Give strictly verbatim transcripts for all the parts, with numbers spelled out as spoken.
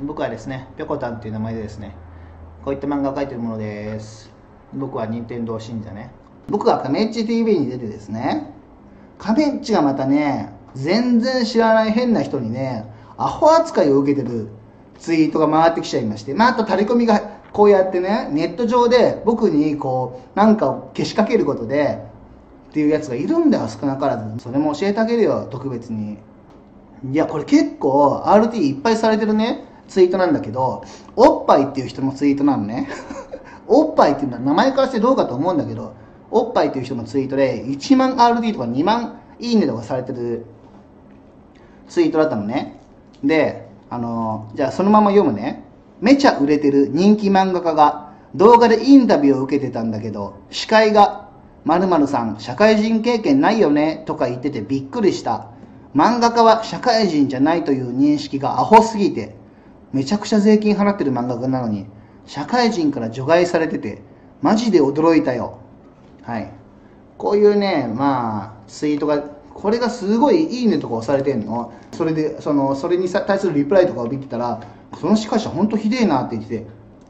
僕はですね、ぴょこたんっていう名前でですね、こういった漫画を描いてるものです。僕は任天堂信者ね。僕はカメッチ ティーブイ に出てですね、カメッチがまたね、全然知らない変な人にね、アホ扱いを受けてるツイートが回ってきちゃいまして、まあ、あとタレコミがこうやってね、ネット上で僕にこう、なんかをけしかけることで、っていうやつがいるんだよ、少なからず。それも教えてあげるよ、特別に。いや、これ結構 アールティー いっぱいされてるね、ツイートなんだけど、おっぱいっていう人のツイートなのね。おっぱいっていうのは名前からしてどうかと思うんだけど、おっぱいっていう人のツイートでいちまん アールティー とかにまんいいねとかされてるツイートだったのね。で、あのー、じゃあそのまま読むね。めちゃ売れてる人気漫画家が動画でインタビューを受けてたんだけど、司会が〇〇さん社会人経験ないよねとか言っててびっくりした。漫画家は社会人じゃないという認識がアホすぎて、めちゃくちゃ税金払ってる漫画家なのに社会人から除外されててマジで驚いたよ。はい、こういうね、まあツイートが、これがすごいいいねとか押されてんの。それでそのそれに対するリプライとかを見てたら、その司会者ほんとひでえなって言ってて、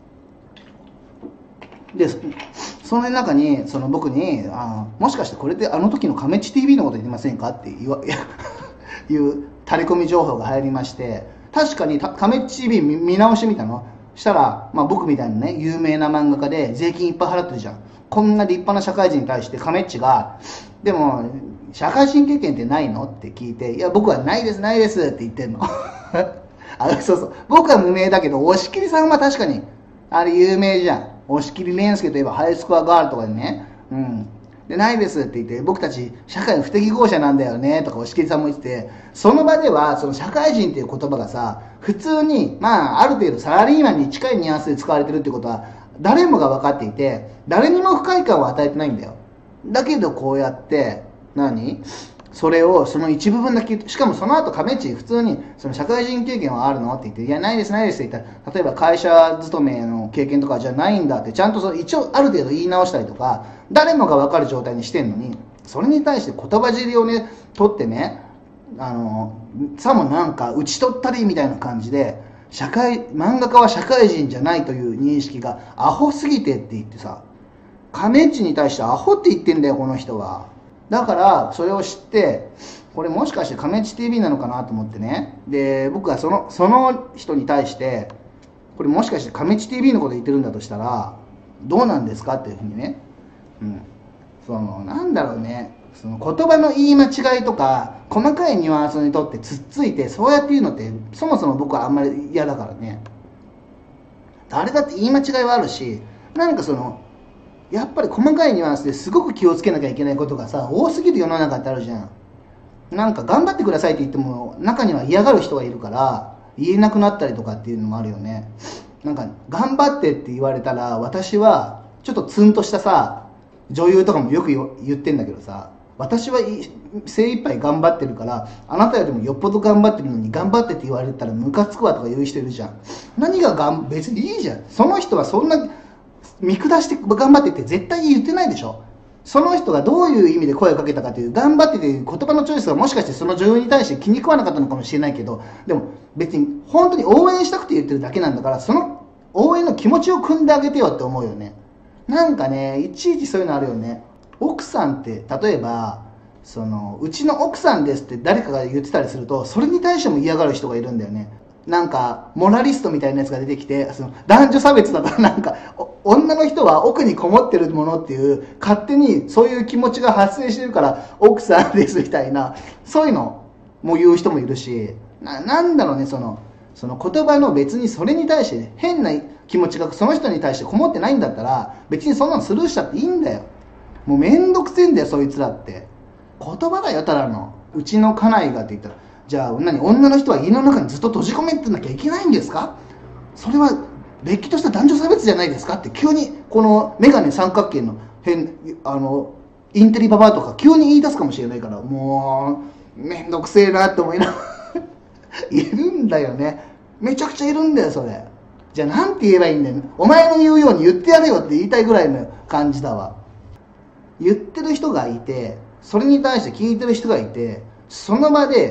でその中にその僕にあもしかしてこれってあの時のカメッチ ティーブイ のこと言ってませんかって言わいうタレコミ情報が入りまして、確かにカメッチ ティーブイ 見, 見直してみたの。したら、まあ、僕みたいなね有名な漫画家で税金いっぱい払ってるじゃん。こんな立派な社会人に対してカメッチが「でも社会人経験ってないの?」って聞いて「いや僕はないですないです」って言ってんの。あ、そうそう、僕は無名だけど押切さんは確かにあれ有名じゃん。押切蓮介といえばハイスコアガールとかでね、うんでないですって言って、僕たち社会不適合者なんだよねとか押切さんも言ってて、その場ではその社会人っていう言葉がさ、普通にまあある程度サラリーマンに近いニュアンスで使われてるってことは誰もが分かっていて、誰にも不快感を与えてないんだよ。だけどこうやって何それをその一部分だけ、しかもその後カメッチ普通にその社会人経験はあるのって言って、いやないですないですって言ったら、例えば会社勤めの経験とかじゃないんだってちゃんとそ一応ある程度言い直したりとか、誰もが分かる状態にしてんのに、それに対して言葉尻をね取ってね、あのさもなんか打ち取ったりみたいな感じで、社会漫画家は社会人じゃないという認識がアホすぎてって言ってさ、カメッチに対してアホって言ってんだよこの人は。だからそれを知って、これもしかしてカメッチ ティーブイ なのかなと思ってね。で僕はそのその人に対して、これもしかしてカメッチ ティーブイ のこと言ってるんだとしたらどうなんですかっていうふうにね、うん、そのなんだろうね、その言葉の言い間違いとか細かいニュアンスにとってつっついてそうやって言うのってそもそも僕はあんまり嫌だからね。誰だって言い間違いはあるし、なんかそのやっぱり細かいニュアンスですごく気をつけなきゃいけないことがさ多すぎる世の中ってあるじゃん。なんか頑張ってくださいって言っても中には嫌がる人がいるから言えなくなったりとかっていうのもあるよね。なんか頑張ってって言われたら、私はちょっとツンとしたさ女優とかもよく言ってんだけどさ、私は精一杯頑張ってるから、あなたよりもよっぽど頑張ってるのに頑張ってって言われたらムカつくわとか言う人いるじゃん。何ががん別にいいじゃん。その人はそんな見下して頑張ってって絶対言ってないでしょ。その人がどういう意味で声をかけたかという、頑張ってという言葉のチョイスがもしかしてその女優に対して気に食わなかったのかもしれないけど、でも別に本当に応援したくて言ってるだけなんだから、その応援の気持ちを汲んであげてよって思うよね。なんかね、いちいちそういうのあるよね。奥さんって例えばそのうちの奥さんですって誰かが言ってたりすると、それに対しても嫌がる人がいるんだよね。なんかモラリストみたいなやつが出てきて、その男女差別だとなんか女の人は奥にこもってるものっていう勝手にそういう気持ちが発生してるから奥さんですみたいな、そういうのも言う人もいるし、 な, なんだろうね、そのその言葉の別にそれに対して変な気持ちがその人に対してこもってないんだったら別にそんなのスルーしたっていいんだよ。もうめんどくせえんだよそいつらって。言葉だよただの。うちの家内がって言ったら、じゃあ何、女の人は家の中にずっと閉じ込めてなきゃいけないんですか、それはれっきとした男女差別じゃないですかって急にこの眼鏡三角形の変あのインテリババアとか急に言い出すかもしれないから、もうめんどくせえなって思いながらいるんだよね。めちゃくちゃいるんだよそれ。じゃあなんて言えばいいんだよ。お前の言うように言ってやれよって言いたいぐらいの感じだわ。言ってる人がいて、それに対して聞いてる人がいて、その場で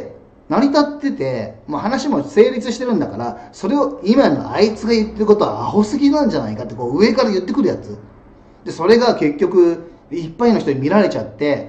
成り立ってて、まあ、話も成立してるんだから、それを今のあいつが言ってることはアホすぎなんじゃないかってこう上から言ってくるやつで、それが結局いっぱいの人に見られちゃって、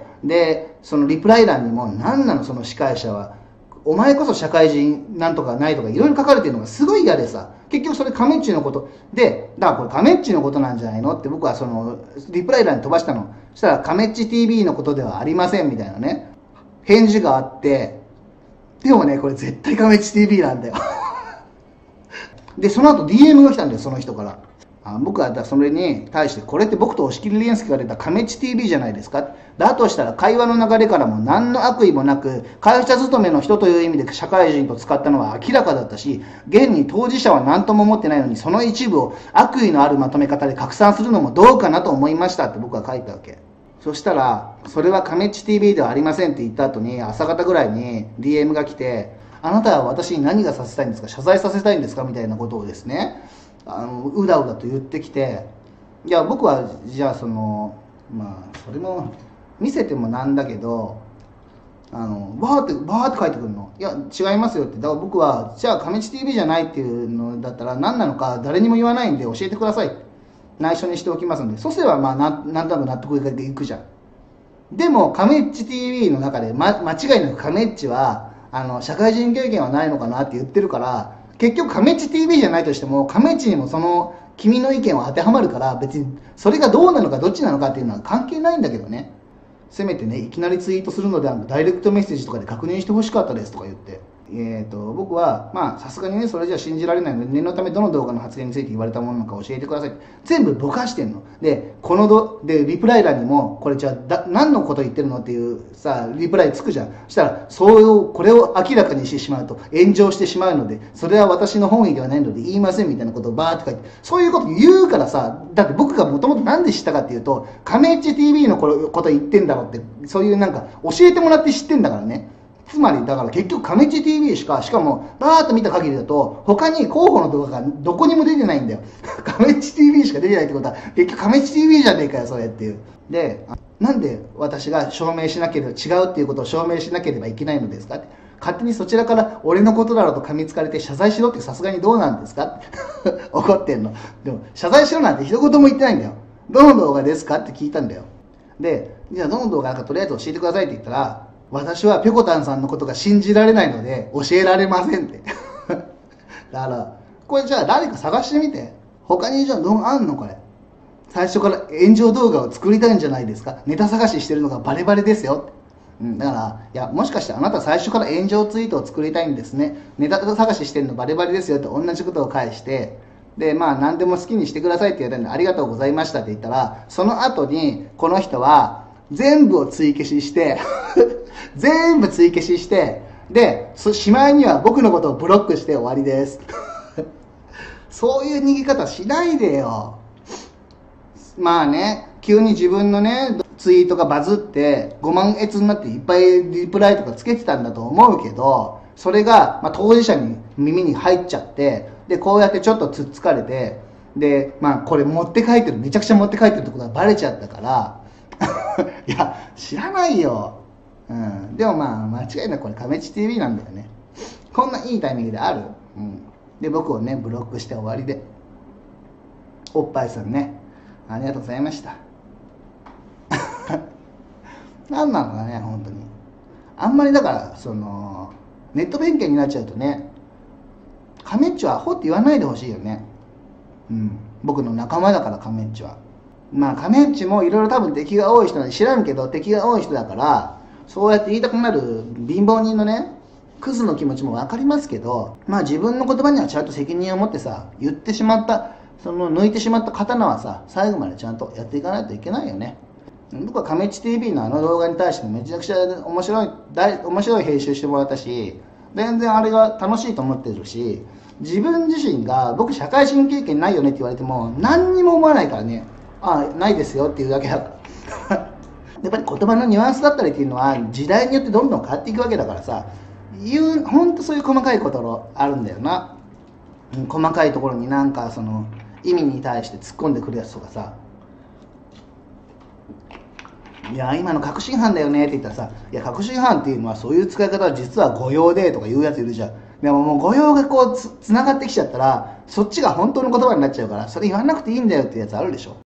でそのリプライ欄にも何なのその司会者は、お前こそ社会人なんとかないとかいろいろ書かれてるのがすごい嫌でさ、結局それカメッチのことで、だからこれカメッチのことなんじゃないのって僕はそのリプライ欄に飛ばしたの。そしたらカメッチ ティーブイ のことではありませんみたいなね返事があって、でもねこれ絶対カメッチ ティーブイ なんだよでその後 ディーエム が来たんだよ、その人から。あ僕はそれに対して、これって僕と押切蓮介が出たカメッチ ティーブイ じゃないですか。だとしたら会話の流れからも何の悪意もなく、会社勤めの人という意味で社会人と使ったのは明らかだったし、現に当事者は何とも思ってないのに、その一部を悪意のあるまとめ方で拡散するのもどうかなと思いましたって僕は書いたわけ。そしたら、それはカメッチ ティーブイ ではありませんって言った後に、朝方ぐらいに ディーエム が来て、あなたは私に何がさせたいんですか、謝罪させたいんですかみたいなことをですね、あのうだうだと言ってきて、いや僕はじゃあそのまあそれも見せてもなんだけど、あのバーってバーって書いてくるの。いや違いますよって。だから僕はじゃあカメッチ ティーブイ じゃないっていうのだったら何なのか誰にも言わないんで教えてください、内緒にしておきますんで。そうすればまあななんとなく納得がいくじゃん。でもカメッチ ティーブイ の中で、ま、間違いなくカメッチはあの社会人経験はないのかなって言ってるから、結局カメッチ ティーブイ じゃないとしてもカメッチにもその君の意見は当てはまるから、別にそれがどうなのかどっちなのかっていうのは関係ないんだけどね。せめてねいきなりツイートするのであのダイレクトメッセージとかで確認してほしかったですとか言って、えー、と僕はまあさすがにねそれじゃ信じられないので、念のためどの動画の発言について言われたものなのか教えてください。全部ぼかしてんので、このどでリプライ欄にもこれじゃあだ何のこと言ってるのっていうさリプライつくじゃん。そしたらそういうこれを明らかにしてしまうと炎上してしまうので、それは私の本意ではないので言いませんみたいなことをバーって書いて、そういうこと言うからさ。だって僕がもともと何で知ったかっていうと、カメッチ ティーブイ のこと言ってんだろうって、そういうなんか教えてもらって知ってんだからね。つまりだから結局カメッチ ティーブイ しか、しかもバーッと見た限りだと他に候補の動画がどこにも出てないんだよカメッチ ティーブイ しか出てないってことは結局カメッチ ティーブイ じゃねえかよそれっていう。で、なんで私が証明しなければ、違うっていうことを証明しなければいけないのですかって、勝手にそちらから俺のことだろうと噛みつかれて謝罪しろってさすがにどうなんですかって怒ってんの。でも謝罪しろなんて一言も言ってないんだよ。どの動画ですかって聞いたんだよ。で、じゃあどの動画かとりあえず教えてくださいって言ったら、私はぴょこたんさんのことが信じられないので教えられませんってだからこれじゃあ誰か探してみて、他にじゃあ動画あんのこれ。最初から炎上動画を作りたいんじゃないですか、ネタ探ししてるのがバレバレですよって。うん、だからいやもしかしてあなた最初から炎上ツイートを作りたいんですね、ネタ探ししてるのバレバレですよって同じことを返して、でまあ何でも好きにしてくださいって言われたんでありがとうございましたって言ったら、その後にこの人は全部を追消しして全部追消しして、でしまいには僕のことをブロックして終わりですそういう逃げ方しないでよ。まあね、急に自分のねツイートがバズってごまんえつになっていっぱいリプライとかつけてたんだと思うけど、それが、まあ、当事者に耳に入っちゃって、でこうやってちょっとつっつかれて、でまあこれ持って帰ってる、めちゃくちゃ持って帰ってるってことがバレちゃったからいや知らないよ、うん、でもまあ間違いなくこれカメッチ ティーブイ なんだよね。こんないいタイミングである、うん、で僕をねブロックして終わりで。おっぱいさんねありがとうございました何なのかね本当に。あんまりだからそのネット弁慶になっちゃうとね、カメッチはアホって言わないでほしいよね。うん、僕の仲間だからカメッチは。まあカメッチもいろいろ多分敵が多い人なんで知らんけど、敵が多い人だからそうやって言いたくなる貧乏人のねクズの気持ちも分かりますけど、まあ自分の言葉にはちゃんと責任を持ってさ、言ってしまったその抜いてしまった刀はさ最後までちゃんとやっていかないといけないよね。僕はカメッチ ティーブイ のあの動画に対してもめちゃくちゃ面白い大面白い編集してもらったし、全然あれが楽しいと思ってるし、自分自身が僕社会人経験ないよねって言われても何にも思わないからね。ああないですよっていうだけだからやっぱり言葉のニュアンスだったりっていうのは時代によってどんどん変わっていくわけだからさ、言う本当そういう細かいことあるんだよな。細かいところになんかその意味に対して突っ込んでくるやつとかさ、 いや今の確信犯だよねって言ったらさ、いや確信犯っていうのはそういう使い方は実は誤用でとか言うやついるじゃん。でももう誤用がこうつつながってきちゃったらそっちが本当の言葉になっちゃうから、それ言わなくていいんだよってやつあるでしょ。